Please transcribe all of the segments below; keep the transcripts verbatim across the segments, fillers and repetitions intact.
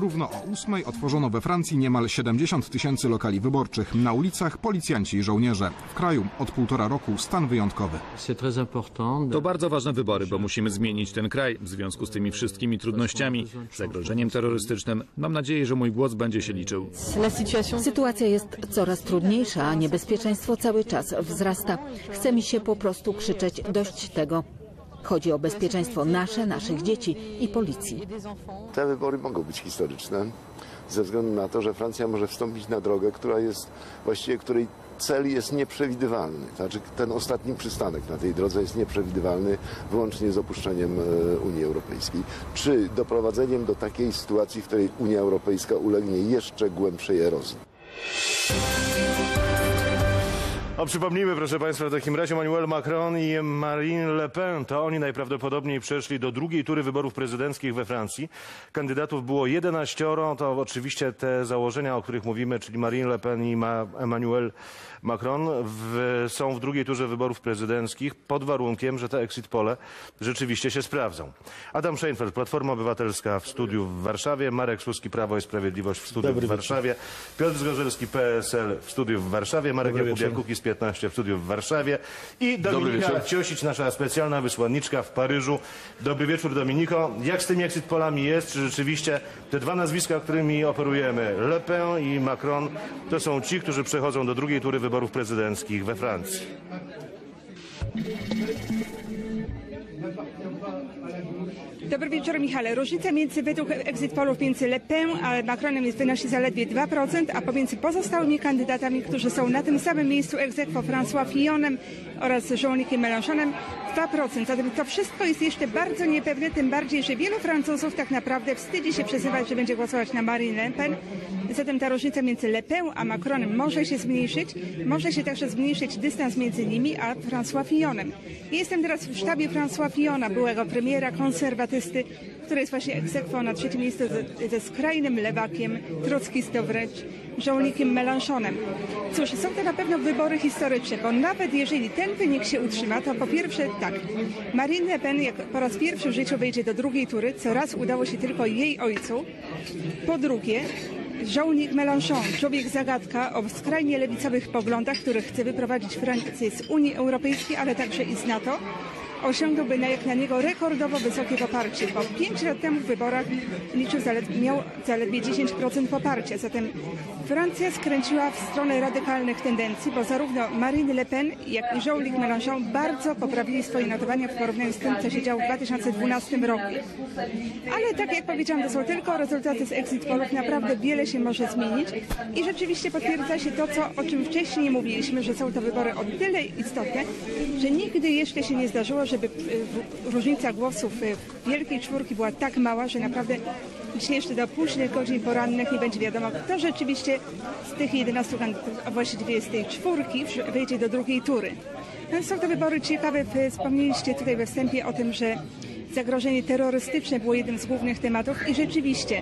Równo o ósmej otworzono we Francji niemal siedemdziesiąt tysięcy lokali wyborczych. Na ulicach policjanci i żołnierze. W kraju od półtora roku stan wyjątkowy. To bardzo ważne wybory, bo musimy zmienić ten kraj w związku z tymi wszystkimi trudnościami, zagrożeniem terrorystycznym. Mam nadzieję, że mój głos będzie się liczył. Sytuacja jest coraz trudniejsza, a niebezpieczeństwo cały czas wzrasta. Chce mi się po prostu krzyczeć dość tego. Chodzi o bezpieczeństwo nasze, naszych dzieci i policji. Te wybory mogą być historyczne ze względu na to, że Francja może wstąpić na drogę, która jest właściwie, której cel jest nieprzewidywalny. Znaczy ten ostatni przystanek na tej drodze jest nieprzewidywalny wyłącznie z opuszczeniem Unii Europejskiej. Czy doprowadzeniem do takiej sytuacji, w której Unia Europejska ulegnie jeszcze głębszej erozji. O, przypomnijmy, proszę Państwa, w takim razie Emmanuel Macron i Marine Le Pen, to oni najprawdopodobniej przeszli do drugiej tury wyborów prezydenckich we Francji. Kandydatów było jedenaścioro, to oczywiście te założenia, o których mówimy, czyli Marine Le Pen i Ma Emmanuel Macron w, są w drugiej turze wyborów prezydenckich pod warunkiem, że te exit pole rzeczywiście się sprawdzą. Adam Szejnfeld, Platforma Obywatelska w studiu w Warszawie, Marek Suski, Prawo i Sprawiedliwość w studiu Dobry w Warszawie, wieczór. Piotr Zgorzelski, P S L w studiu w Warszawie, Marek Jakubiak, Kukiz piętnaście w studiu w Warszawie i Dominika Ciosić, nasza specjalna wysłanniczka w Paryżu. Dobry wieczór, Dominiko. Jak z tymi exit polami jest? Czy rzeczywiście te dwa nazwiska, którymi operujemy, Le Pen i Macron, to są ci, którzy przechodzą do drugiej tury wyborów prezydenckich we Francji? Dobry wieczór, Michale. Różnica między według exit polów między Le Pen a Macronem jest, wynosi zaledwie dwa procent, a pomiędzy pozostałymi kandydatami, którzy są na tym samym miejscu ex aequo, François Fillonem oraz Jean-Luciem Mélenchonem, dwa procent. Zatem to wszystko jest jeszcze bardzo niepewne, tym bardziej, że wielu Francuzów tak naprawdę wstydzi się przyznawać, że będzie głosować na Marine Le Pen. Zatem ta różnica między Le Pen a Macronem może się zmniejszyć. Może się także zmniejszyć dystans między nimi a François Fillonem. Jestem teraz w sztabie François Fillona, byłego premiera, konserwatysty, który jest właśnie ex aequo na trzecim miejscu ze, ze skrajnym lewakiem, trockistą wręcz, Jean-Luciem Mélenchonem. Cóż, są to na pewno wybory historyczne, bo nawet jeżeli ten wynik się utrzyma, to po pierwsze tak, Marine Le Pen jak po raz pierwszy w życiu wejdzie do drugiej tury, co raz udało się tylko jej ojcu. Po drugie, Jean-Luc Mélenchon, człowiek zagadka o skrajnie lewicowych poglądach, który chce wyprowadzić Francję z Unii Europejskiej, ale także i z NATO, osiągnąłby na, jak na niego rekordowo wysokie poparcie, bo pięć lat temu w wyborach liczył zaledwie, miał zaledwie dziesięć procent poparcia. Zatem Francja skręciła w stronę radykalnych tendencji, bo zarówno Marine Le Pen, jak i Jean-Luc Mélenchon bardzo poprawili swoje notowania w porównaniu z tym, co się działo w dwa tysiące dwunastym roku. Ale tak jak powiedziałam, to są tylko rezultaty z exit polów, naprawdę wiele się może zmienić i rzeczywiście potwierdza się to, co, o czym wcześniej mówiliśmy, że są to wybory o tyle istotne, że nigdy jeszcze się nie zdarzyło, żeby różnica głosów Wielkiej Czwórki była tak mała, że naprawdę dzisiaj jeszcze do późnych godzin porannych nie będzie wiadomo, kto rzeczywiście z tych jedenastu kandydatów, a właściwie z tej czwórki, wejdzie do drugiej tury. No, są to wybory ciekawe. Wspomnieliście tutaj we wstępie o tym, że zagrożenie terrorystyczne było jednym z głównych tematów i rzeczywiście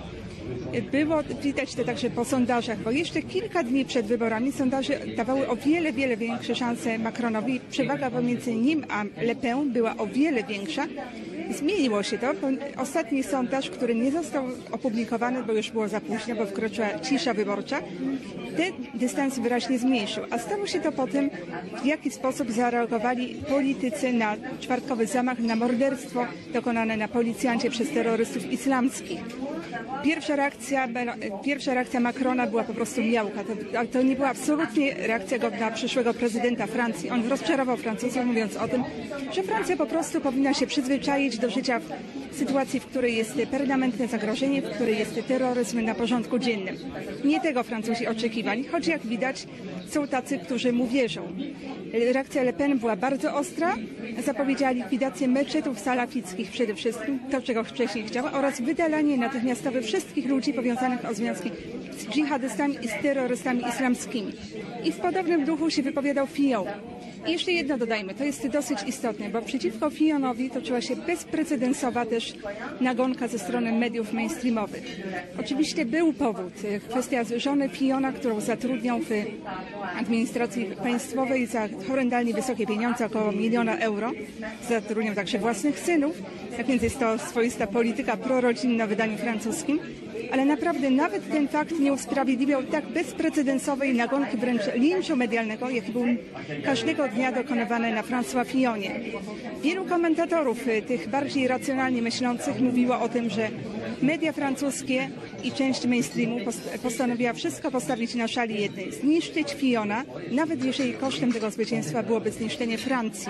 było widać to także po sondażach, bo jeszcze kilka dni przed wyborami sondaże dawały o wiele, wiele większe szanse Macronowi. Przewaga pomiędzy nim a Le Pen była o wiele większa. Zmieniło się to. Ostatni sondaż, który nie został opublikowany, bo już było za późno, bo wkroczyła cisza wyborcza, ten dystans wyraźnie zmniejszył. A stało się to po tym, w jaki sposób zareagowali politycy na czwartkowy zamach na morderstwo dokonane na policjancie przez terrorystów islamskich. Pierwsza reakcja, pierwsza reakcja Macrona była po prostu miałka. To, to nie była absolutnie reakcja go na przyszłego prezydenta Francji. On rozczarował Francuzów, mówiąc o tym, że Francja po prostu powinna się przyzwyczaić do życia w sytuacji, w której jest permanentne zagrożenie, w której jest terroryzm na porządku dziennym. Nie tego Francuzi oczekiwali, choć jak widać są tacy, którzy mu wierzą. Reakcja Le Pen była bardzo ostra. Zapowiedziała likwidację meczetów salafickich przede wszystkim, to czego wcześniej chciała, oraz wydalanie natychmiastowe wszystkich ludzi powiązanych o związki z dżihadystami i z terrorystami islamskimi. I w podobnym duchu się wypowiadał Fillon. I jeszcze jedno dodajmy, to jest dosyć istotne, bo przeciwko Fillonowi toczyła się bezprecedensowa też nagonka ze strony mediów mainstreamowych. Oczywiście był powód, kwestia żony Fillona, którą zatrudniał w administracji państwowej za horrendalnie wysokie pieniądze, około miliona euro. Zatrudniał także własnych synów, tak więc jest to swoista polityka prorodzinna w wydaniu francuskim. ale naprawdę nawet ten fakt nie usprawiedliwiał tak bezprecedensowej nagonki, wręcz linczu medialnego, jaki był każdego dnia dokonywany na François Fillonie. Wielu komentatorów, tych bardziej racjonalnie myślących, mówiło o tym, że media francuskie i część mainstreamu postanowiła wszystko postawić na szali jednej. Zniszczyć Fillona, nawet jeżeli kosztem tego zwycięstwa byłoby zniszczenie Francji.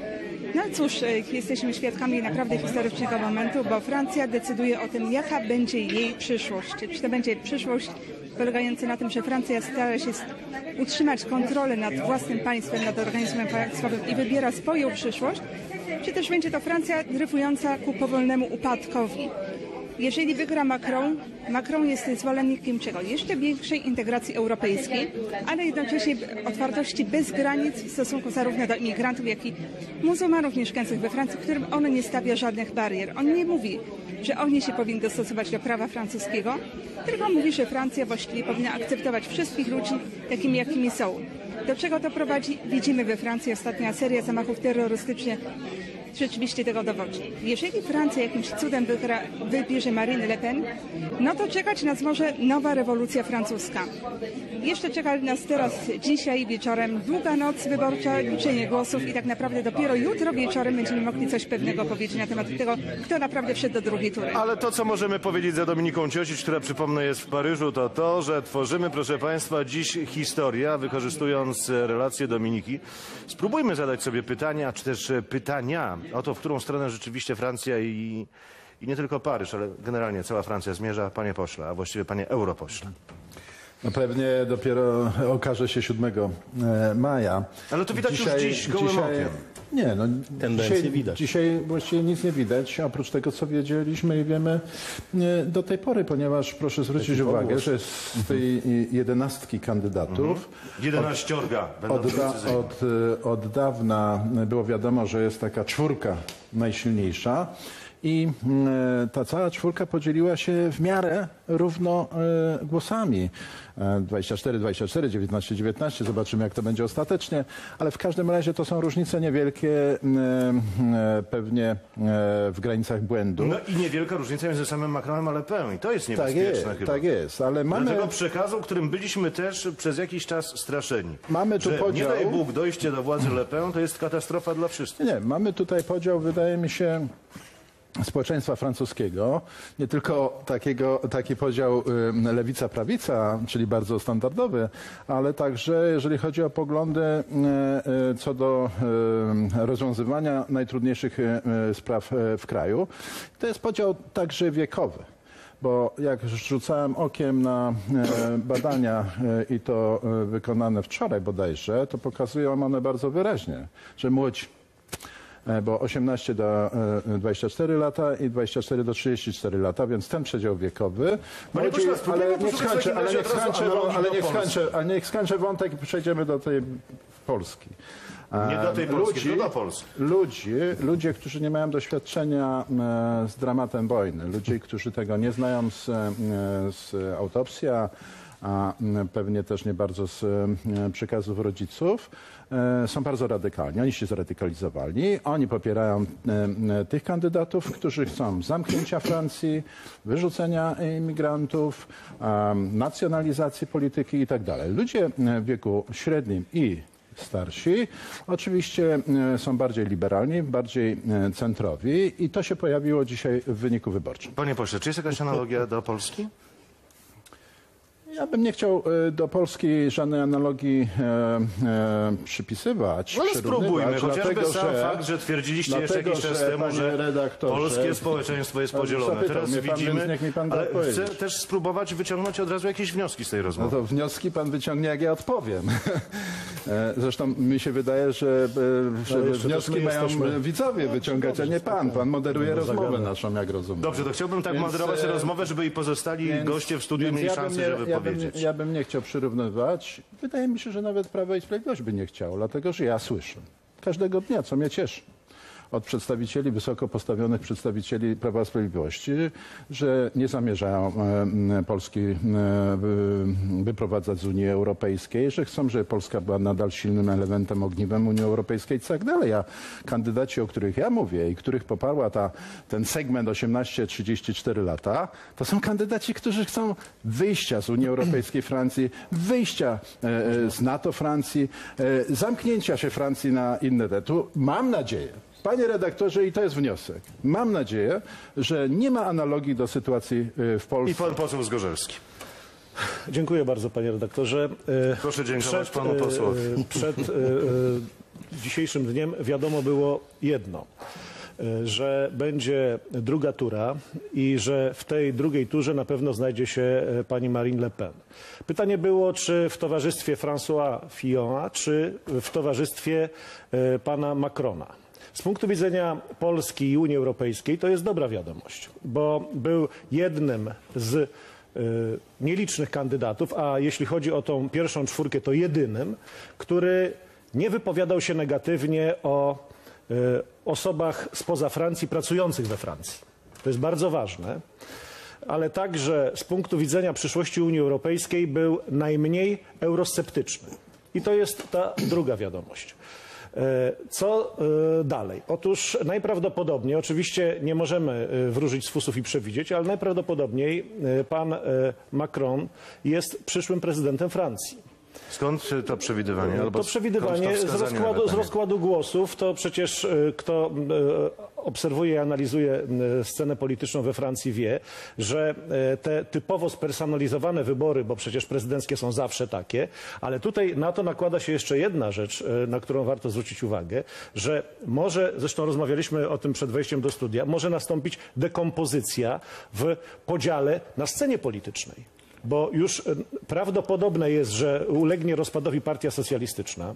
No cóż, jesteśmy świadkami naprawdę historycznego momentu, bo Francja decyduje o tym, jaka będzie jej przyszłość. Czy to będzie przyszłość polegająca na tym, że Francja stara się utrzymać kontrolę nad własnym państwem, nad organizmem państwowym i wybiera swoją przyszłość, czy też będzie to Francja dryfująca ku powolnemu upadkowi. Jeżeli wygra Macron, Macron jest zwolennikiem czego? Jeszcze większej integracji europejskiej, ale jednocześnie otwartości bez granic w stosunku zarówno do imigrantów, jak i muzułmanów mieszkających we Francji, którym on nie stawia żadnych barier. On nie mówi, że oni się powinni dostosować do prawa francuskiego, tylko mówi, że Francja właściwie powinna akceptować wszystkich ludzi takimi, jakimi są. Do czego to prowadzi? Widzimy we Francji ostatnia seria zamachów terrorystycznych rzeczywiście tego dowodzi. Jeżeli Francja jakimś cudem wygra, wybierze Marine Le Pen, no to czekać nas może nowa rewolucja francuska. Jeszcze czeka nas teraz dzisiaj wieczorem długa noc wyborcza, liczenie głosów i tak naprawdę dopiero jutro wieczorem będziemy mogli coś pewnego powiedzieć na temat tego, kto naprawdę wszedł do drugiej tury. Ale to, co możemy powiedzieć za Dominiką Ciosić, która przypomnę jest w Paryżu, to to, że tworzymy, proszę Państwa, dziś historię, wykorzystując relacje Dominiki. Spróbujmy zadać sobie pytania, czy też pytania o to, w którą stronę rzeczywiście Francja i, i nie tylko Paryż, ale generalnie cała Francja zmierza, panie pośle, a właściwie panie europośle. No pewnie dopiero okaże się siódmego maja. Ale to widać dzisiaj, już dziś gołym dzisiaj, okiem. Nie, no Tendencje dzisiaj, widać. Dzisiaj właściwie nic nie widać, oprócz tego, co wiedzieliśmy i wiemy do tej pory, ponieważ proszę zwrócić uwagę, że z tej jedenastki kandydatów Jedenaściorga, będą od, da, precyzyjni. od, od dawna było wiadomo, że jest taka czwórka najsilniejsza. I ta cała czwórka podzieliła się w miarę równo głosami. dwadzieścia cztery dwadzieścia cztery, dziewiętnaście dziewiętnaście, zobaczymy jak to będzie ostatecznie, ale w każdym razie to są różnice niewielkie, pewnie w granicach błędu. No i niewielka różnica między samym Macronem a Le Pen i to jest Tak niebezpieczne jest, chyba. tak jest, ale mamy... Dla tego przekazu, którym byliśmy też przez jakiś czas straszeni. Mamy tu że podział... nie daj Bóg dojście do władzy Le Pen, to jest katastrofa dla wszystkich. Nie, mamy tutaj podział, wydaje mi się, społeczeństwa francuskiego, nie tylko takiego, taki podział lewica-prawica, czyli bardzo standardowy, ale także jeżeli chodzi o poglądy co do rozwiązywania najtrudniejszych spraw w kraju, to jest podział także wiekowy. Bo jak rzucałem okiem na badania i to wykonane wczoraj bodajże, to pokazują one bardzo wyraźnie, że młodzi, bo osiemnaście do dwudziestu czterech lata i dwadzieścia cztery do trzydziestu czterech lata, więc ten przedział wiekowy. Panie Młodzi, pośle, ale spróbujmy niech poszukać w skończę, takim ale razie niech od razu skończę, analogii ale do niech Polski. skończę, ale niech skończę wątek i przejdziemy do tej Polski. Nie do tej Polski, tylko do Polski. Ludzi, ludzie, którzy nie mają doświadczenia z dramatem wojny, ludzie, którzy tego nie znają z, z autopsji, a pewnie też nie bardzo z przekazów rodziców, są bardzo radykalni. Oni się zradykalizowali. Oni popierają tych kandydatów, którzy chcą zamknięcia Francji, wyrzucenia imigrantów, nacjonalizacji polityki i tak dalej. Ludzie w wieku średnim i starsi oczywiście są bardziej liberalni, bardziej centrowi i to się pojawiło dzisiaj w wyniku wyborczym. Panie pośle, czy jest jakaś analogia do Polski? Ja bym nie chciał do Polski żadnej analogii e, e, przypisywać, No ale przyrównywać, spróbujmy, chociażby dlatego, sam że, fakt, że twierdziliście jeszcze dlatego, jakiś czas że, temu, panie że redaktorze, polskie społeczeństwo jest Pan podzielone. zapytał Teraz mnie pan, widzimy, więc niech mi pan da ale odpowiedzieć. chcę też spróbować wyciągnąć od razu jakieś wnioski z tej No rozmowy. to wnioski pan wyciągnie, jak ja odpowiem. Zresztą mi się wydaje, że, że jeszcze wnioski też my mają jesteśmy- widzowie wyciągać, a nie pan. Pan moderuje rozmowę naszą, jak rozumiem. Dobrze, to chciałbym tak Więc, moderować tę e, rozmowę, żeby i pozostali Więc- goście w studiu więc mieli ja bym szansę, nie- żeby ja bym, powiedzieć. Ja bym nie chciał przyrównywać. Wydaje mi się, że nawet Prawo i Sprawiedliwość by nie chciało, dlatego że ja słyszę każdego dnia, co mnie cieszy, od przedstawicieli, wysoko postawionych przedstawicieli Prawa i Sprawiedliwości, że nie zamierzają Polski wyprowadzać z Unii Europejskiej, że chcą, żeby Polska była nadal silnym elementem, ogniwem Unii Europejskiej i tak dalej. A kandydaci, o których ja mówię i których poparła ta, ten segment osiemnaście trzydzieści cztery lata, to są kandydaci, którzy chcą wyjścia z Unii Europejskiej Francji, wyjścia z NATO Francji, zamknięcia się Francji na inne te. Tu mam nadzieję, panie redaktorze, i to jest wniosek, mam nadzieję, że nie ma analogii do sytuacji w Polsce. I pan poseł Zgorzelski. Dziękuję bardzo, panie redaktorze. Proszę dziękować panu posłowi. Przed dzisiejszym dniem wiadomo było jedno, że będzie druga tura i że w tej drugiej turze na pewno znajdzie się pani Marine Le Pen. Pytanie było, czy w towarzystwie François Fillona, czy w towarzystwie pana Macrona. Z punktu widzenia Polski i Unii Europejskiej to jest dobra wiadomość, bo był jednym z nielicznych kandydatów, a jeśli chodzi o tą pierwszą czwórkę, to jedynym, który nie wypowiadał się negatywnie o osobach spoza Francji, pracujących we Francji. To jest bardzo ważne, ale także z punktu widzenia przyszłości Unii Europejskiej był najmniej eurosceptyczny. I to jest ta druga wiadomość. Co dalej? Otóż najprawdopodobniej, oczywiście nie możemy wróżyć z fusów i przewidzieć, ale najprawdopodobniej pan Macron jest przyszłym prezydentem Francji. Skąd to przewidywanie? Albo to przewidywanie to z, rozkładu, z rozkładu głosów, to przecież kto obserwuje i analizuje scenę polityczną we Francji wie, że te typowo spersonalizowane wybory, bo przecież prezydenckie są zawsze takie, ale tutaj na to nakłada się jeszcze jedna rzecz, na którą warto zwrócić uwagę, że może, zresztą rozmawialiśmy o tym przed wejściem do studia, może nastąpić dekompozycja w podziale na scenie politycznej. Bo już prawdopodobne jest, że ulegnie rozpadowi Partia Socjalistyczna,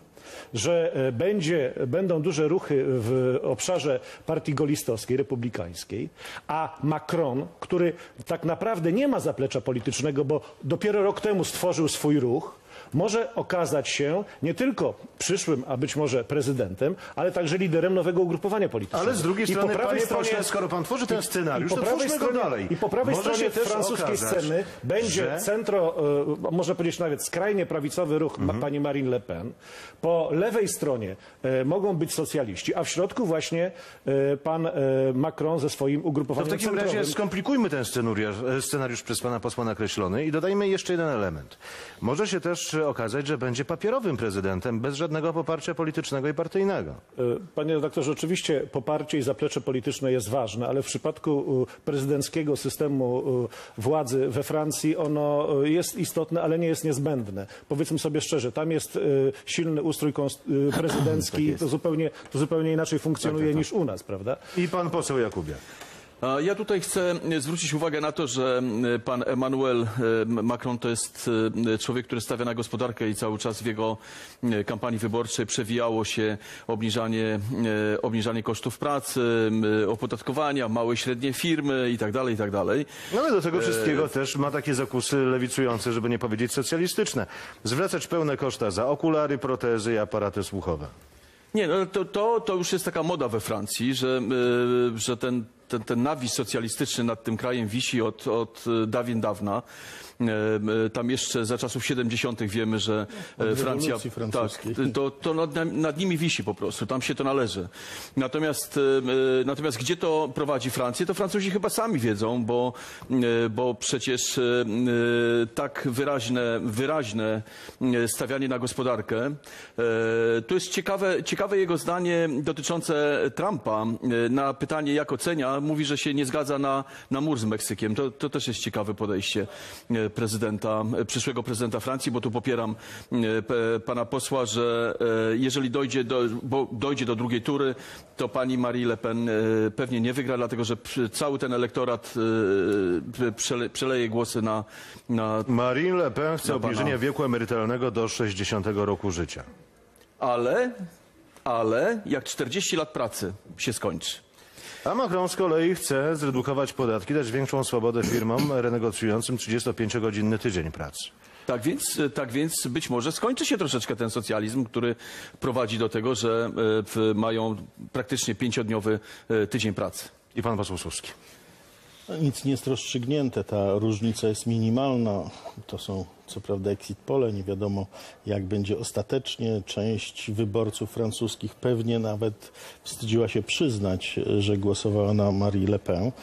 że będzie, będą duże ruchy w obszarze partii golistowskiej, republikańskiej, a Macron, który tak naprawdę nie ma zaplecza politycznego, bo dopiero rok temu stworzył swój ruch, może okazać się nie tylko przyszłym, a być może prezydentem, ale także liderem nowego ugrupowania politycznego. Ale z drugiej I strony, po prawej panie stronie, pośle, skoro pan tworzy ten scenariusz, i po to prawej twórzmy go stronie, dalej. I po prawej Może stronie się też francuskiej okazać, sceny będzie że... centro, e, można powiedzieć nawet skrajnie prawicowy ruch mhm. pani Marine Le Pen. Po lewej stronie e, mogą być socjaliści, a w środku właśnie e, pan e, Macron ze swoim ugrupowaniem To w takim centrowym. razie skomplikujmy ten scenariusz, scenariusz przez pana posła nakreślony i dodajmy jeszcze jeden element. Może się też okazać, że będzie papierowym prezydentem bez żadnego poparcia politycznego i partyjnego. Panie redaktorze, oczywiście poparcie i zaplecze polityczne jest ważne, ale w przypadku prezydenckiego systemu władzy we Francji ono jest istotne, ale nie jest niezbędne. Powiedzmy sobie szczerze, tam jest silny ustrój prezydencki, tak to, zupełnie, to zupełnie inaczej funkcjonuje tak, tak, tak. niż u nas, prawda? I pan poseł Jakubiak. Ja tutaj chcę zwrócić uwagę na to, że pan Emmanuel Macron to jest człowiek, który stawia na gospodarkę i cały czas w jego kampanii wyborczej przewijało się obniżanie, obniżanie kosztów pracy, opodatkowania, małe i średnie firmy i tak dalej, i tak dalej. No ale do tego wszystkiego e... też ma takie zakusy lewicujące, żeby nie powiedzieć socjalistyczne. Zwracać pełne koszta za okulary, protezy i aparaty słuchowe. Nie, no to, to, to już jest taka moda we Francji, że, że ten Ten, ten nawis socjalistyczny nad tym krajem wisi od, od dawien dawna. Tam jeszcze za czasów siedemdziesiątych wiemy, że Francja, tak, to, to nad, nad nimi wisi po prostu, tam się to należy. Natomiast, natomiast gdzie to prowadzi Francję, to Francuzi chyba sami wiedzą, bo, bo przecież tak wyraźne, wyraźne stawianie na gospodarkę. To jest ciekawe, ciekawe jego zdanie dotyczące Trumpa na pytanie, jak ocenia. Mówi, że się nie zgadza na, na mur z Meksykiem. To, to też jest ciekawe podejście prezydenta, przyszłego prezydenta Francji, bo tu popieram pana posła, że jeżeli dojdzie do, bo dojdzie do drugiej tury, to pani Marine Le Pen pewnie nie wygra, dlatego że cały ten elektorat przele, przeleje głosy na, na... Marine Le Pen chce obniżenia wieku emerytalnego do sześćdziesiątego roku życia. Ale, ale jak czterdzieści lat pracy się skończy. A Macron z kolei chce zredukować podatki, dać większą swobodę firmom renegocjującym trzydziestopięciogodzinny tydzień pracy. Tak więc, tak więc być może skończy się troszeczkę ten socjalizm, który prowadzi do tego, że e, mają praktycznie pięciodniowy e, tydzień pracy. I pan poseł Suski. Nic nie jest rozstrzygnięte, ta różnica jest minimalna. To są co prawda exit pole, nie wiadomo jak będzie ostatecznie. Część wyborców francuskich pewnie nawet wstydziła się przyznać, że głosowała na Marie Le Pen.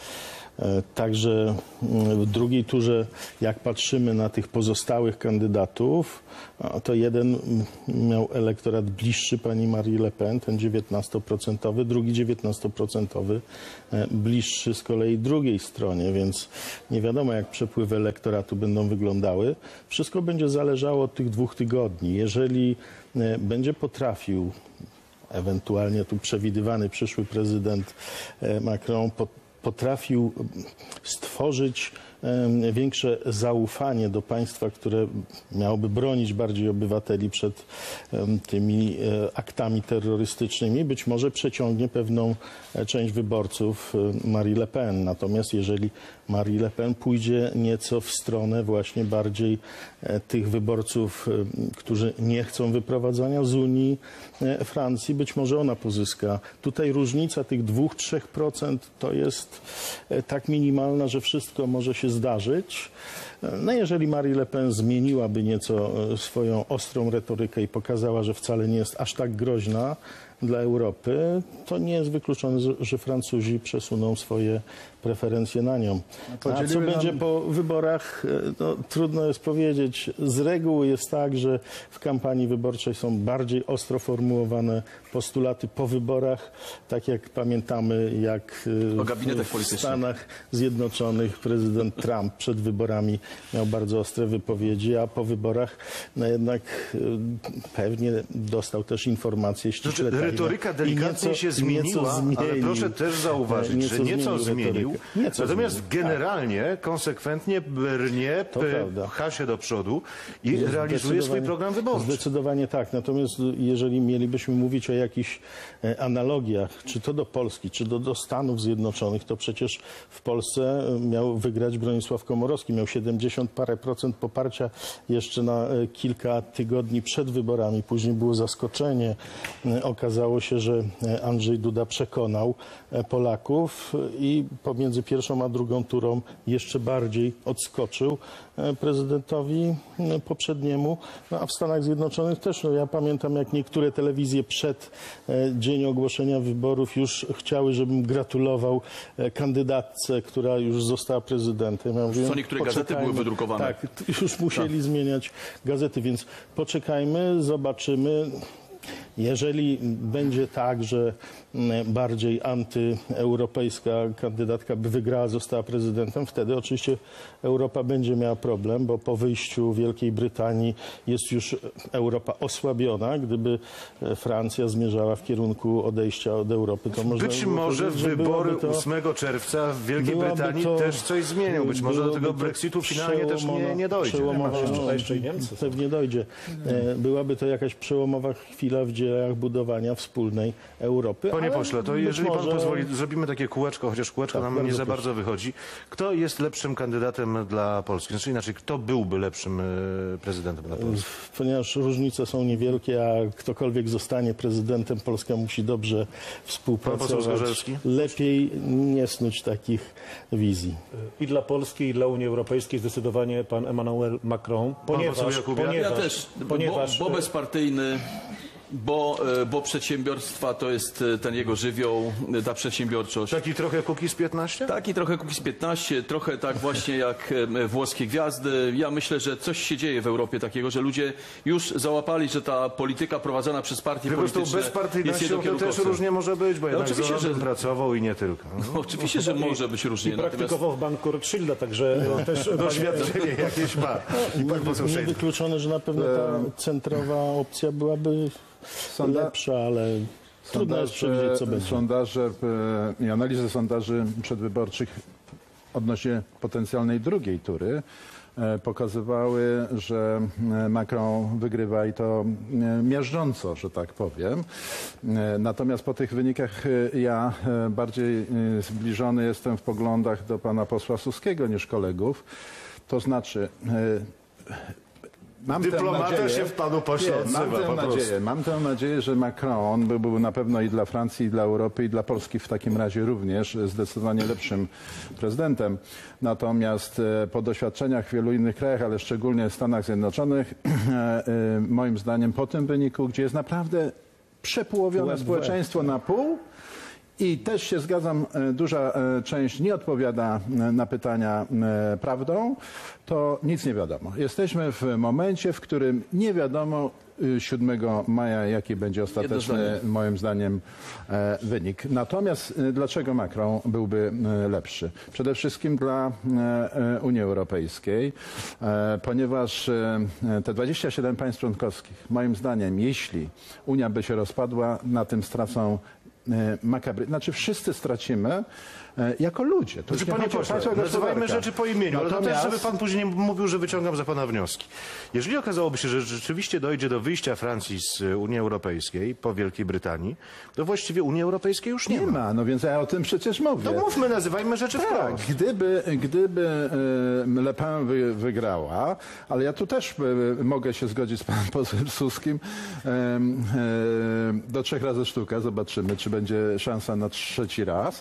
Także w drugiej turze, jak patrzymy na tych pozostałych kandydatów, to jeden miał elektorat bliższy pani Marie Le Pen, ten dziewiętnastoprocentowy, drugi dziewiętnastoprocentowy bliższy z kolei drugiej stronie, więc nie wiadomo jak przepływy elektoratu będą wyglądały. Wszystko będzie zależało od tych dwóch tygodni. Jeżeli będzie potrafił, ewentualnie tu przewidywany przyszły prezydent Macron, potrafił stworzyć większe zaufanie do państwa, które miałoby bronić bardziej obywateli przed tymi aktami terrorystycznymi, być może przeciągnie pewną część wyborców Marie Le Pen. Natomiast jeżeli Marie Le Pen pójdzie nieco w stronę właśnie bardziej tych wyborców, którzy nie chcą wyprowadzania z Unii Francji, być może ona pozyska. Tutaj różnica tych dwóch, trzech procent to jest tak minimalna, że wszystko może się zdarzyć. No jeżeli Marie Le Pen zmieniłaby nieco swoją ostrą retorykę i pokazała, że wcale nie jest aż tak groźna dla Europy, to nie jest wykluczone, że Francuzi przesuną swoje preferencje na nią. A co będzie po wyborach, no, trudno jest powiedzieć. Z reguły jest tak, że w kampanii wyborczej są bardziej ostro formułowane postulaty po wyborach, tak jak pamiętamy, jak w Stanach Zjednoczonych prezydent Trump przed wyborami miał bardzo ostre wypowiedzi, a po wyborach no jednak pewnie dostał też informacje ściśle tajne. Retoryka delikatnie nieco, się zmieniła, ale proszę też zauważyć, nieco że nieco zmienił. Nieco Natomiast zmienił. generalnie, tak. konsekwentnie brnie, pcha się do przodu i realizuje swój program wyborczy. Zdecydowanie tak. Natomiast jeżeli mielibyśmy mówić o jakichś analogiach, czy to do Polski, czy do, do Stanów Zjednoczonych, to przecież w Polsce miał wygrać Bronisław Komorowski. Miał siedemdziesiąt parę procent poparcia jeszcze na kilka tygodni przed wyborami. Później było zaskoczenie. Okazało się, że Andrzej Duda przekonał Polaków i pomiędzy pierwszą a drugą turą jeszcze bardziej odskoczył prezydentowi poprzedniemu. No, a w Stanach Zjednoczonych też, no, ja pamiętam jak niektóre telewizje przed dzień ogłoszenia wyborów już chciały, żebym gratulował kandydatce, która już została prezydentem. Ja mówię, co niektóre gazety były wydrukowane. Tak, już musieli tak. zmieniać gazety, więc poczekajmy, zobaczymy. Jeżeli będzie tak, że bardziej antyeuropejska kandydatka by wygrała, została prezydentem, wtedy oczywiście Europa będzie miała problem, bo po wyjściu Wielkiej Brytanii jest już Europa osłabiona. Gdyby Francja zmierzała w kierunku odejścia od Europy, to można Być może wybory to, ósmego czerwca w Wielkiej Brytanii to, też coś zmienią. Być może do tego Brexitu finalnie też nie, nie dojdzie. No, jeszcze i Niemcy pewnie dojdzie. Byłaby to jakaś przełomowa chwila w dziejach budowania wspólnej Europy. Panie pośle, to jeżeli może... pan pozwoli, zrobimy takie kółeczko, chociaż kółeczko tak, nam nie za proszę. bardzo wychodzi. Kto jest lepszym kandydatem dla Polski? Znaczy inaczej, kto byłby lepszym prezydentem dla Polski? Ponieważ różnice są niewielkie, a ktokolwiek zostanie prezydentem, Polska musi dobrze współpracować. Lepiej nie snuć takich wizji. I dla Polski, i dla Unii Europejskiej zdecydowanie pan Emmanuel Macron, ponieważ... ponieważ, ja też, ponieważ bo, bo bezpartyjny. Bo, bo przedsiębiorstwa to jest ten jego żywioł, ta przedsiębiorczość. Taki trochę Kukiz piętnaście? Taki trochę Kukiz piętnaście, trochę tak właśnie jak włoskie gwiazdy. Ja myślę, że coś się dzieje w Europie takiego, że ludzie już załapali, że ta polityka prowadzona przez partie polityczne jest jedno to też różnie może być, bo no jednak oczywiście, że pracował i nie tylko. No, oczywiście, że może być różnie. I praktykował w banku Rothschilda, także też doświadczenie jakieś ma. Nie wykluczone, że na pewno ta centrowa opcja byłaby Sonda... lepsza, ale trudno jest przewidzieć, co będzie. Sondaże i analizy sondaży przedwyborczych odnośnie potencjalnej drugiej tury pokazywały, że Macron wygrywa i to miażdżąco, że tak powiem. Natomiast po tych wynikach ja bardziej zbliżony jestem w poglądach do pana posła Suskiego niż kolegów. To znaczy Mam tę Dyplomata nadzieję- się w panu pośle Nie, odzywa mam tę po prostu. nadzieję, mam tę nadzieję, że Macron byłby na pewno i dla Francji, i dla Europy, i dla Polski w takim razie również zdecydowanie lepszym prezydentem. Natomiast e, po doświadczeniach w wielu innych krajach, ale szczególnie w Stanach Zjednoczonych, e, e, moim zdaniem po tym wyniku, gdzie jest naprawdę przepołowione Łeb w społeczeństwo na pół, i też się zgadzam, e, duża e, część nie odpowiada e, na pytania e, prawdą, to nic nie wiadomo. Jesteśmy w momencie, w którym nie wiadomo y, siódmego maja, jaki będzie ostateczny, moim zdaniem, e, wynik. Natomiast e, dlaczego Macron byłby e, lepszy? Przede wszystkim dla e, e, Unii Europejskiej, e, ponieważ e, te dwadzieścia siedem państw członkowskich, moim zdaniem, jeśli Unia by się rozpadła, na tym stracą makabry. Znaczy wszyscy stracimy e, jako ludzie. To Znaczy, już nie panie chodzi o pośle, państwo jako nazywajmy gospodarka. rzeczy po imieniu, ale to też, Natomiast- żeby pan później nie mówił, że wyciągam za pana wnioski. Jeżeli okazałoby się, że rzeczywiście dojdzie do wyjścia Francji z Unii Europejskiej po Wielkiej Brytanii, to właściwie Unii Europejskiej już nie, Nie ma, no więc ja o tym przecież mówię. To mówmy, nazywajmy rzeczy Tak, wprost. gdyby, gdyby e, Le Pen wy, wygrała, ale ja tu też e, mogę się zgodzić z panem posłem Suskim, e, e, do trzech razy sztuka, zobaczymy, czy będzie szansa na trzeci raz.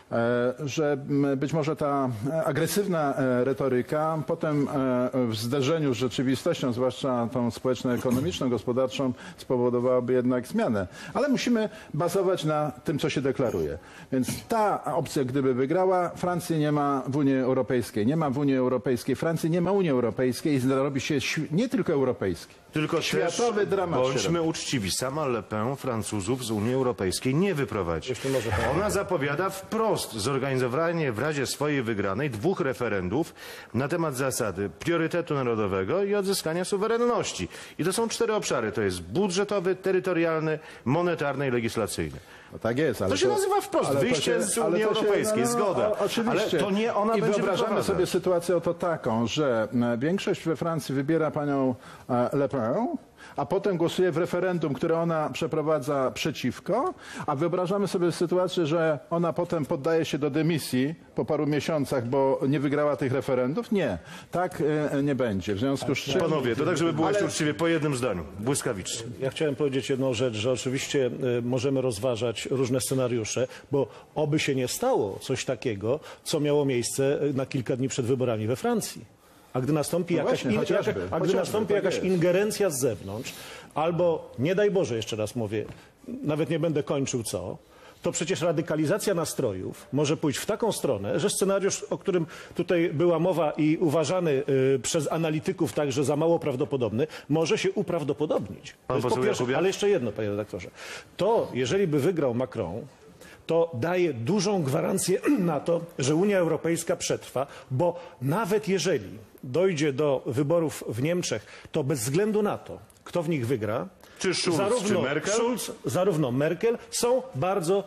e, że m, być może ta agresywna e, retoryka potem e, w zderzeniu z rzeczywistością, zwłaszcza tą społeczno-ekonomiczną, gospodarczą, spowodowałaby jednak zmianę. Ale musimy bazować na tym, co się deklaruje. Więc ta opcja, gdyby wygrała, Francji nie ma w Unii Europejskiej. Nie ma w Unii Europejskiej Francji, nie ma Unii Europejskiej i zrobi się świ- nie tylko europejski. Tylko Światowy też dramat się bądźmy robi. uczciwi. Sama Le Pen Francuzów z Unii Europejskiej nie wyprowadzi. Jeśli może pan- Ona zapowiada wprost zorganizowanie w razie swojej wygranej dwóch referendów na temat zasady priorytetu narodowego i odzyskania suwerenności. I to są cztery obszary. To jest budżetowy, terytorialny, monetarny i legislacyjny. No tak jest, ale To się nazywa wprost ale to wyjście z ale Unii to się- Europejskiej, zgoda. o- oczywiście. Ale to nie ona I będzie wyobrażamy wyprowadzać. sobie sytuację oto taką, że e, większość we Francji wybiera panią e, Le Pen, a potem głosuje w referendum, które ona przeprowadza przeciwko, a wyobrażamy sobie sytuację, że ona potem poddaje się do dymisji po paru miesiącach, bo nie wygrała tych referendów. Nie, tak e, nie będzie. W związku z czym... Panowie, to tak, żeby było Ale- jeszcze uczciwie po jednym zdaniu. Błyskawicznie. Ja chciałem powiedzieć jedną rzecz, że oczywiście y, możemy rozważać różne scenariusze, bo oby się nie stało coś takiego, co miało miejsce y, na kilka dni przed wyborami we Francji. A gdy nastąpi No jakaś, właśnie, in, chociażby, jaka, a gdy chociażby, nastąpi tak jakaś jest. ingerencja z zewnątrz, albo nie daj Boże, jeszcze raz mówię, nawet nie będę kończył co, to przecież radykalizacja nastrojów może pójść w taką stronę, że scenariusz, o którym tutaj była mowa i uważany y, przez analityków także za mało prawdopodobny, może się uprawdopodobnić. To Pan jest po poseł pierwsze, Jakubiak? ale jeszcze jedno, panie redaktorze. To, jeżeli by wygrał Macron, to daje dużą gwarancję na to, że Unia Europejska przetrwa, bo nawet jeżeli dojdzie do wyborów w Niemczech, to bez względu na to, kto w nich wygra, Czy Schulz, zarówno czy Merkel? Schulz, zarówno Merkel są bardzo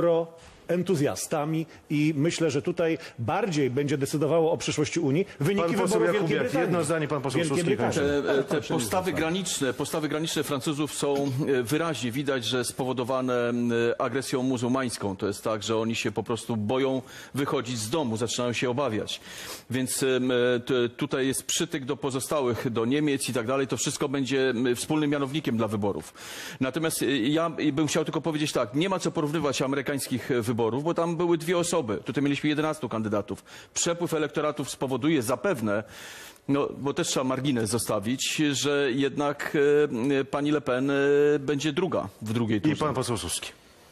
euroentuzjastami i myślę, że tutaj bardziej będzie decydowało o przyszłości Unii wyniki Pan poseł wyborów Wielkiej Jakubiak, Brytanii. jedno zdanie, pan poseł Wielkiej Suski Brytanii. kończy. Te, te postawy graniczne, postawy graniczne Francuzów są e, wyraźnie widać, że spowodowane e, agresją muzułmańską. To jest tak, że oni się po prostu boją wychodzić z domu, zaczynają się obawiać. Więc e, t, tutaj jest przytyk do pozostałych, do Niemiec i tak dalej. To wszystko będzie m, wspólnym mianownikiem dla wyborów. Natomiast e, ja bym chciał tylko powiedzieć tak, nie ma co porównywać amerykańskich e, wyborów, bo tam były dwie osoby. Tutaj mieliśmy jedenastu kandydatów. Przepływ elektoratów spowoduje zapewne, no, bo też trzeba margines zostawić, że jednak e, pani Le Pen e, będzie druga w drugiej I turze. pan poseł Suski.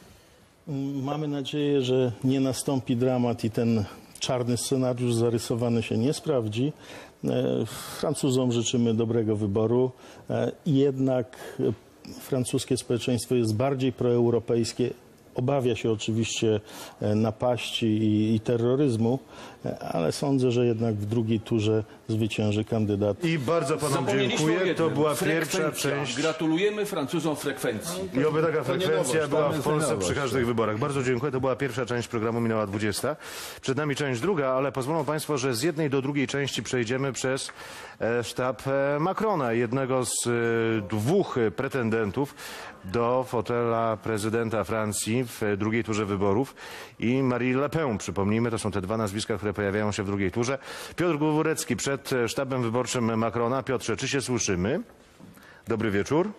Mamy nadzieję, że nie nastąpi dramat i ten czarny scenariusz zarysowany się nie sprawdzi. E, Francuzom życzymy dobrego wyboru. E, Jednak e, francuskie społeczeństwo jest bardziej proeuropejskie. Obawia się oczywiście e, napaści i, i terroryzmu, e, ale sądzę, że jednak w drugiej turze zwycięży kandydat. I bardzo panom Zapomnieliśmy o dziękuję. To jednym. była pierwsza Frekwencja. część. Gratulujemy Francuzom frekwencji. I oby taka To nie frekwencja nowość, była tam w jest Polsce nowość. przy każdych wyborach. Bardzo dziękuję. To była pierwsza część programu, minęła dwudziesta. Przed nami część druga, ale pozwolą Państwo, że z jednej do drugiej części przejdziemy przez e, sztab e, Macrona, jednego z e, dwóch pretendentów do fotela prezydenta Francji. Francji w drugiej turze wyborów i Marine Le Pen. Przypomnijmy, to są te dwa nazwiska, które pojawiają się w drugiej turze. Piotr Górecki przed sztabem wyborczym Macrona. Piotrze, czy się słyszymy? Dobry wieczór.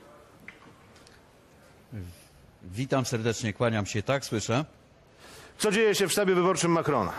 Witam serdecznie, kłaniam się, tak, słyszę. Co dzieje się w sztabie wyborczym Macrona?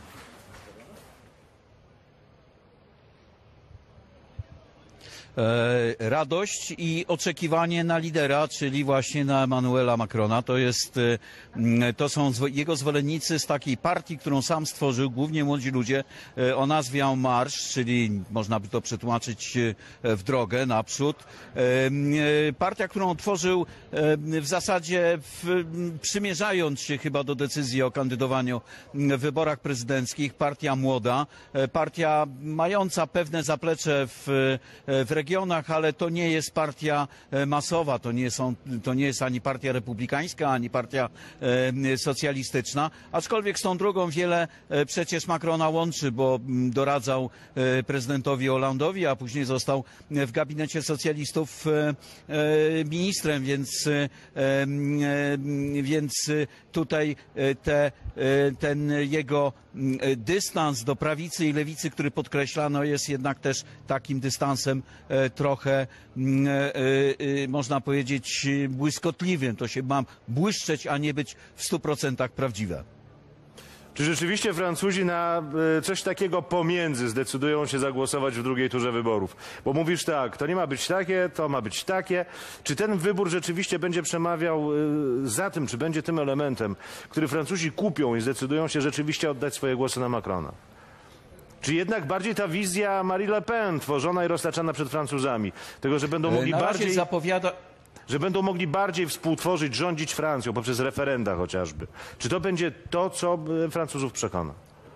E, radość i oczekiwanie na lidera, czyli właśnie na Emmanuela Macrona. To jest, e, to są zwo, jego zwolennicy z takiej partii, którą sam stworzył, głównie młodzi ludzie, e, o nazwie En Marche, czyli można by to przetłumaczyć e, w drogę, naprzód. E, e, partia, którą tworzył e, w zasadzie w, przymierzając się chyba do decyzji o kandydowaniu w wyborach prezydenckich. Partia młoda, e, partia mająca pewne zaplecze w, w regionach, ale to nie jest partia masowa, to nie, są, to nie jest ani partia republikańska, ani partia e, socjalistyczna, aczkolwiek z tą drugą wiele e, przecież Macrona łączy, bo m, doradzał e, prezydentowi Hollandowi, a później został w gabinecie socjalistów e, e, ministrem, więc, e, e, więc tutaj e, te, e, ten jego e, dystans do prawicy i lewicy, który podkreślano, jest jednak też takim dystansem e, trochę, e, e, można powiedzieć, błyskotliwym. To się ma błyszczeć, a nie być w stu procentach prawdziwe. Czy rzeczywiście Francuzi na coś takiego pomiędzy zdecydują się zagłosować w drugiej turze wyborów? Bo mówisz tak, to nie ma być takie, to ma być takie. Czy ten wybór rzeczywiście będzie przemawiał za tym, czy będzie tym elementem, który Francuzi kupią i zdecydują się rzeczywiście oddać swoje głosy na Macrona? Czy jednak bardziej ta wizja Marine Le Pen, tworzona i roztaczana przed Francuzami, tego, że będą mogli Na razie bardziej... zapowiada... że będą mogli bardziej współtworzyć, rządzić Francją poprzez referenda chociażby. Czy to będzie to, co Francuzów przekona?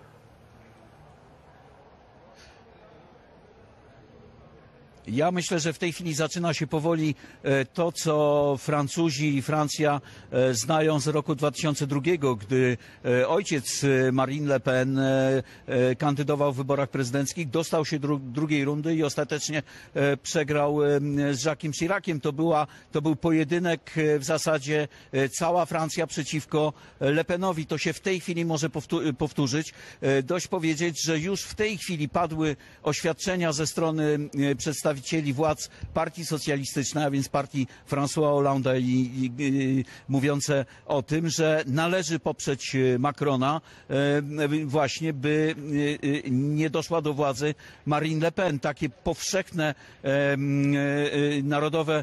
Ja myślę, że w tej chwili zaczyna się powoli to, co Francuzi i Francja znają z roku dwa tysiące drugiego, gdy ojciec Marine Le Pen kandydował w wyborach prezydenckich, dostał się dru drugiej rundy i ostatecznie przegrał z Jacquesem Chiraciem. To, była, to był pojedynek w zasadzie cała Francja przeciwko Le Penowi. To się w tej chwili może powtó powtórzyć. Dość powiedzieć, że już w tej chwili padły oświadczenia ze strony przedstawicieli przedstawicieli władz partii socjalistycznej, a więc partii François Hollande'a i, i, i mówiące o tym, że należy poprzeć Macrona e, właśnie, by e, nie doszła do władzy Marine Le Pen. Takie powszechne e, e, narodowe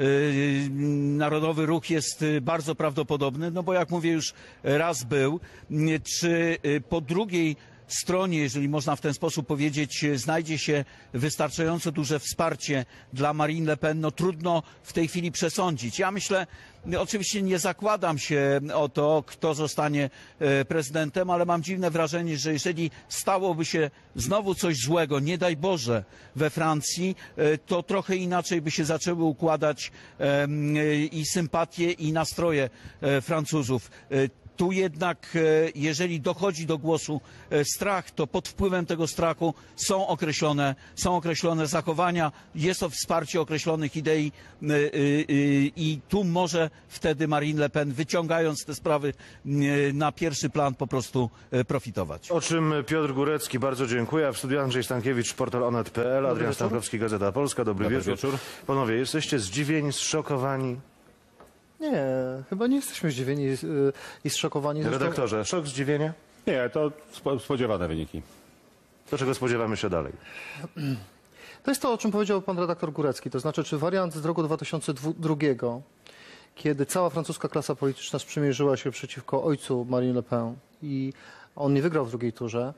Narodowy ruch jest bardzo prawdopodobny, no bo jak mówię, już raz był. Czy po drugiej stronie, jeżeli można w ten sposób powiedzieć, znajdzie się wystarczająco duże wsparcie dla Marine Le Pen, no trudno w tej chwili przesądzić. Ja myślę, oczywiście nie zakładam się o to, kto zostanie prezydentem, ale mam dziwne wrażenie, że jeżeli stałoby się znowu coś złego, nie daj Boże, we Francji, to trochę inaczej by się zaczęły układać i sympatie, i nastroje Francuzów. Tu jednak, jeżeli dochodzi do głosu strach, to pod wpływem tego strachu są określone, są określone zachowania, jest to wsparcie określonych idei i tu może wtedy Marine Le Pen, wyciągając te sprawy na pierwszy plan, po prostu profitować. O czym Piotr Górecki, bardzo dziękuję. A w studiu Andrzej Stankiewicz, portal onet kropka p l, Adrian Stankowski, Gazeta Polska. Dobry, Dobry wieczór. wieczór. Panowie, jesteście zdziwieni, zszokowani? Nie, chyba nie jesteśmy zdziwieni i zszokowani. Zresztą... Redaktorze, szok, zdziwienie? Nie, to spodziewane wyniki. Do czego spodziewamy się dalej? To jest to, o czym powiedział pan redaktor Górecki. To znaczy, czy wariant z roku dwa tysiące drugiego, kiedy cała francuska klasa polityczna sprzymierzyła się przeciwko ojcu Marine Le Pen i on nie wygrał w drugiej turze,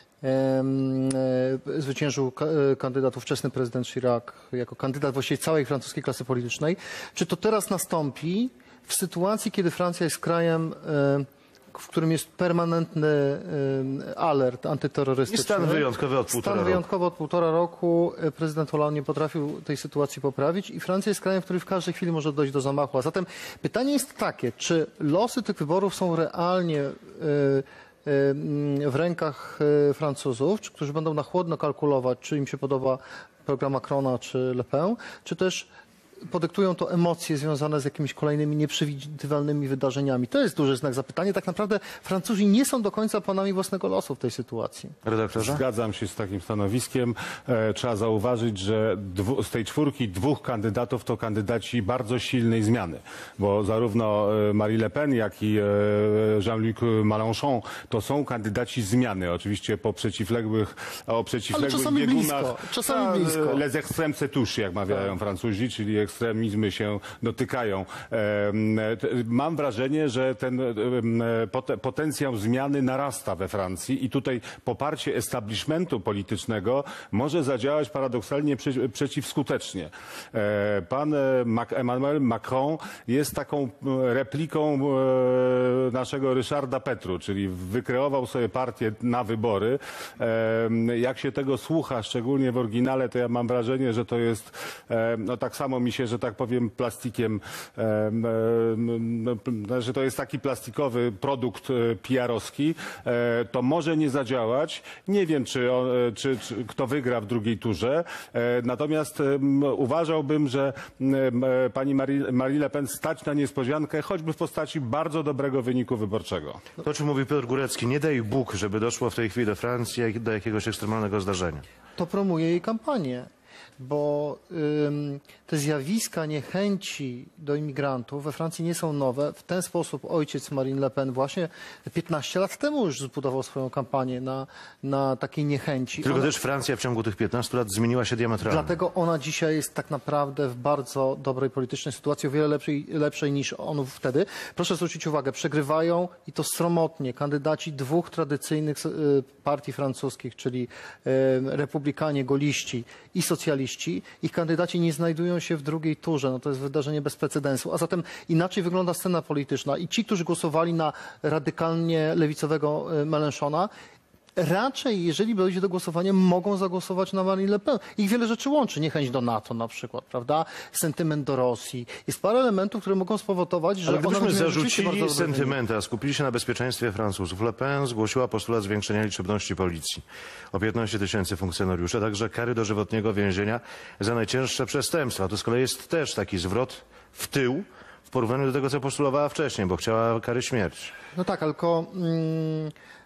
zwyciężył kandydat, ówczesny prezydent Chirac, jako kandydat właściwie całej francuskiej klasy politycznej. Czy to teraz nastąpi w sytuacji, kiedy Francja jest krajem, w którym jest permanentny alert antyterrorystyczny? I stan wyjątkowy od półtora roku. Stan wyjątkowy od półtora roku. Prezydent Hollande nie potrafił tej sytuacji poprawić i Francja jest krajem, w którym w każdej chwili może dojść do zamachu. A zatem pytanie jest takie, czy losy tych wyborów są realnie w rękach Francuzów, którzy będą na chłodno kalkulować, czy im się podoba program Macrona czy Le Pen, czy też podyktują to emocje związane z jakimiś kolejnymi nieprzewidywalnymi wydarzeniami. To jest duży znak zapytania. Tak naprawdę Francuzi nie są do końca panami własnego losu w tej sytuacji. Redaktorze? Zgadzam się z takim stanowiskiem. E, trzeba zauważyć, że dwu, z tej czwórki dwóch kandydatów to kandydaci bardzo silnej zmiany, bo zarówno Marine Le Pen, jak i e, Jean-Luc Mélenchon to są kandydaci zmiany. Oczywiście po przeciwległych, o przeciwległych Ale czasami biegunach. blisko, czasami blisko. Les extrêmes se touchent, jak mawiają Tak. Francuzi, czyli ekstremizmy się dotykają. Mam wrażenie, że ten potencjał zmiany narasta we Francji i tutaj poparcie establishmentu politycznego może zadziałać paradoksalnie przeciwskutecznie. Pan Emmanuel Macron jest taką repliką naszego Ryszarda Petru, czyli wykreował sobie partię na wybory. Jak się tego słucha, szczególnie w oryginale, to ja mam wrażenie, że to jest, no tak samo mi się, że tak powiem, plastikiem, że to jest taki plastikowy produkt P R-owski. To może nie zadziałać. Nie wiem, czy, on, czy, czy kto wygra w drugiej turze. Natomiast uważałbym, że pani Marine Le Pen stać na niespodziankę, choćby w postaci bardzo dobrego wyniku wyborczego. To, o czym mówi Piotr Górecki, nie daj Bóg, żeby doszło w tej chwili do Francji do jakiegoś ekstremalnego zdarzenia. To promuje jej kampanię, bo ym, te zjawiska niechęci do imigrantów we Francji nie są nowe. W ten sposób ojciec Marine Le Pen właśnie piętnaście lat temu już zbudował swoją kampanię na, na takiej niechęci. Tylko ona, też Francja w ciągu tych piętnastu lat zmieniła się diametralnie. Dlatego ona dzisiaj jest tak naprawdę w bardzo dobrej politycznej sytuacji, o wiele lepszej, lepszej niż on wtedy. Proszę zwrócić uwagę, przegrywają i to sromotnie kandydaci dwóch tradycyjnych y, partii francuskich, czyli y, republikanie, goliści i socjaliści. Ich kandydaci nie znajdują się w drugiej turze. No to jest wydarzenie bez precedensu. A zatem inaczej wygląda scena polityczna. I ci, którzy głosowali na radykalnie lewicowego Mélenchona, raczej, jeżeli dojdzie do głosowania, mogą zagłosować na Marine Le Pen. Ich wiele rzeczy łączy. Niechęć do NATO na przykład, prawda? Sentyment do Rosji. Jest parę elementów, które mogą spowodować, że Ale ona gdybyśmy będzie rzeczywiście zarzucili bardzo dobry sentymenty, a skupili się na bezpieczeństwie Francuzów, Le Pen zgłosiła postulat zwiększenia liczebności policji o piętnaście tysięcy funkcjonariuszy, także kary dożywotniego więzienia za najcięższe przestępstwa. To z kolei jest też taki zwrot w tył w porównaniu do tego, co postulowała wcześniej, bo chciała kary śmierci. No tak, ale tylko... Mm,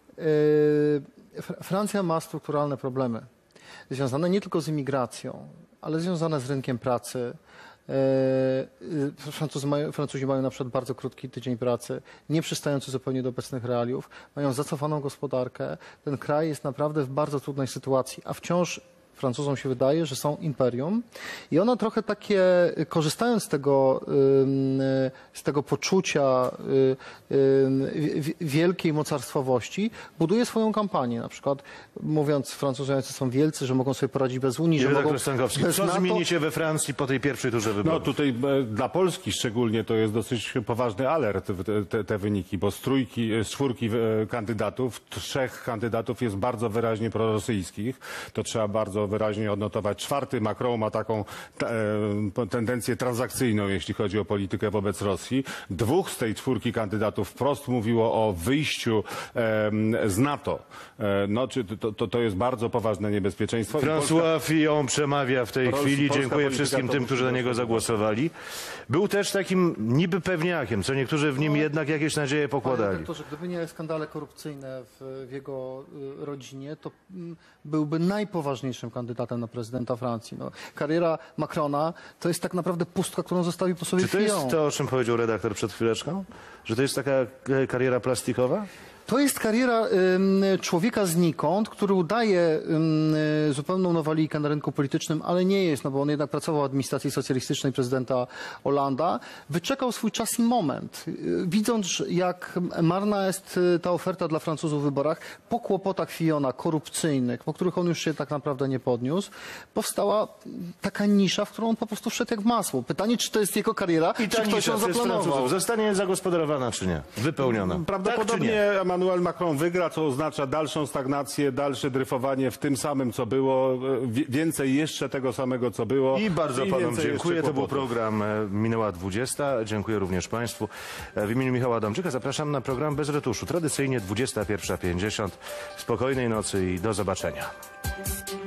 yy, Francja ma strukturalne problemy związane nie tylko z imigracją, ale związane z rynkiem pracy. Francuzi mają, Francuzi mają na przykład bardzo krótki tydzień pracy, nie przystający zupełnie do obecnych realiów, mają zacofaną gospodarkę. Ten kraj jest naprawdę w bardzo trudnej sytuacji, a wciąż Francuzom się wydaje, że są imperium i ona trochę takie, korzystając z tego, z tego poczucia wielkiej mocarstwowości, buduje swoją kampanię. Na przykład mówiąc, Francuzi są wielcy, że mogą sobie poradzić bez Unii, że mogą bez Co NATO. zmienicie we Francji po tej pierwszej turze wyborów? No tutaj e, dla Polski szczególnie to jest dosyć poważny alert, te, te, te wyniki, bo z trójki, z czwórki e, kandydatów, trzech kandydatów jest bardzo wyraźnie prorosyjskich. To trzeba bardzo wyraźnie odnotować. Czwarty, Macron, ma taką e, tendencję transakcyjną, jeśli chodzi o politykę wobec Rosji. Dwóch z tej czwórki kandydatów wprost mówiło o wyjściu e, z NATO. E, no, czy to, to, to jest bardzo poważne niebezpieczeństwo. François Fillon przemawia w tej Polska, chwili. Polska Dziękuję polityka wszystkim to tym, musi którzy na niego zostać zagłosowali. Był też takim niby pewniakiem, co niektórzy w nim jednak jakieś nadzieje Panie pokładali. redaktorze, gdyby nie skandale korupcyjne w, w jego y, rodzinie, to mm, byłby najpoważniejszym kandydatem na prezydenta Francji. No, kariera Macrona to jest tak naprawdę pustka, którą zostawił po sobie Czy to Fillon. jest to, o czym powiedział redaktor przed chwileczką? Że to jest taka e, kariera plastikowa? To jest kariera ym, człowieka znikąd, który udaje ym, zupełną nowalikę na rynku politycznym, ale nie jest, no bo on jednak pracował w administracji socjalistycznej prezydenta Hollanda. Wyczekał swój czas i moment. Yy, widząc, że jak marna jest y, ta oferta dla Francuzów w wyborach, po kłopotach Fillona korupcyjnych, po których on już się tak naprawdę nie podniósł, powstała taka nisza, w którą on po prostu wszedł jak w masło. Pytanie, czy to jest jego kariera, I czy ta ktoś nisza ją przez zaplanował. Francuzów zostanie zagospodarowana, czy nie? Wypełniona. Prawdopodobnie Tak, czy nie? Emmanuel Macron wygra, co oznacza dalszą stagnację, dalsze dryfowanie w tym samym, co było, więcej jeszcze tego samego, co było. I bardzo i panom więcej dziękuję. jeszcze To był kłopotów. program e, Minęła dwudziesta. Dziękuję również Państwu. E, W imieniu Michała Adamczyka zapraszam na program Bez retuszu. Tradycyjnie dwudziesta pierwsza pięćdziesiąt. Spokojnej nocy i do zobaczenia.